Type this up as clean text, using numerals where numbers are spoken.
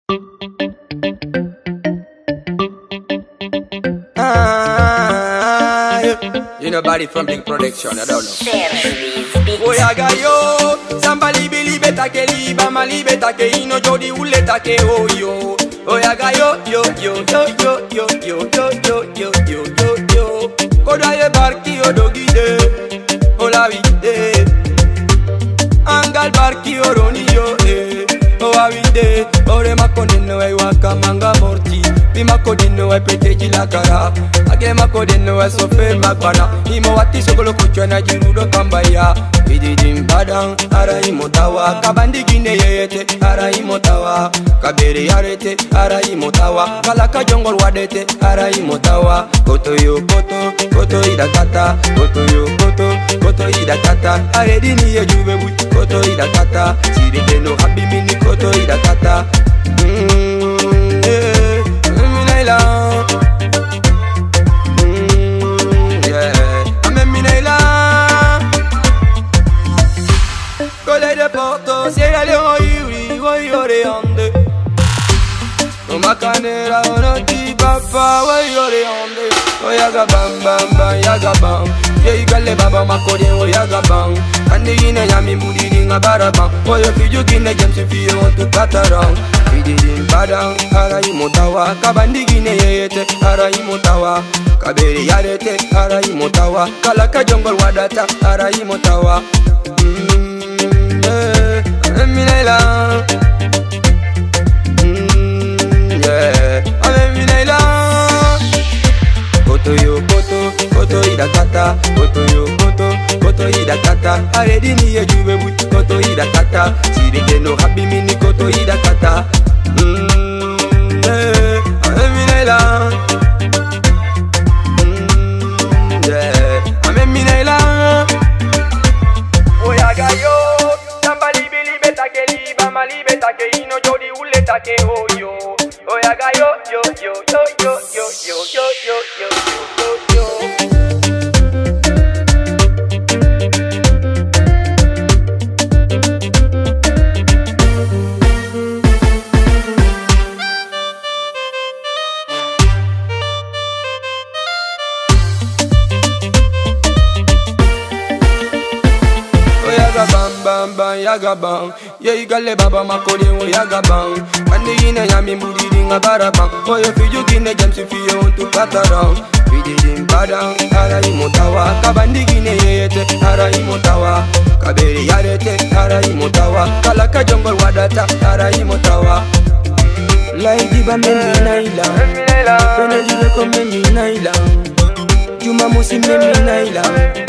You know body from Big Production, I don't know. Oh ya gayo, samba libi libeta ke liba malibeta ke ino jodi uleta ke oh yo. Oh ya gayo, yo yo yo yo yo yo yo yo yo yo yo yo. Koda ye barki odogide, oh la vide. Angal barki oroni yo oh avide. Ore makoneno e wakamanga morti. Bima kodino e peteji la kara. Age makodino e sofe magbana. Imo wati sokolo kuchwana jirudo kambaya. Bidijim badang ara imotawa. Kabandi gine yete ara imotawa. Kabere yarete ara imotawa. Kalaka jongol wadete ara imotawa. Koto yo koto, koto idakata. Koto yo koto, koto idakata. Aredini ye jubebu, koto idakata. Siride no happy mini koto idakata. Makanera onoti papa wayore onde oyaga bam bam bam yaga bam ye igale baba makode oyaga bam andi ina yami mudiri ngabaraba oyo fiju gine jamsi fiye want to katarang bidiri badang ara imotawa kabandi gine yete ara imotawa kabere yarete ara imotawa kalaka jongol wadata ara imotawa Minaila Koto yo koto, koto idakata. Koto yo koto, koto idakata. Aredini ye jubebu, koto idakata. Sirike no happy mini koto idakata. Minaila Minaila Oyaga yo Samba libi libeta ke liba malibeta ke ino jodi uleta ke oyo Oyaga yo yo yo yo yo yo yo yo yo yo yo yo yaga bang ye igale baba makode o yaga bang andi ina yami mudiri ngabara bang oyo fiju gine jamsi fiye ontu katarang bidiri badang ara imotawa kabandi gine yete ara imotawa kabere yarete ara imotawa kalaka jongol wadata ara imotawa laiji ba memi naila pene libe ko memi naila juma musi memi naila